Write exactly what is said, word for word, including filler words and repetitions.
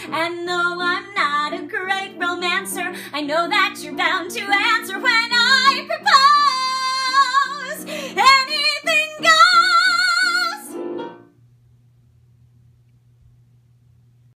And though I'm not a great romancer, I know that you're bound to answer when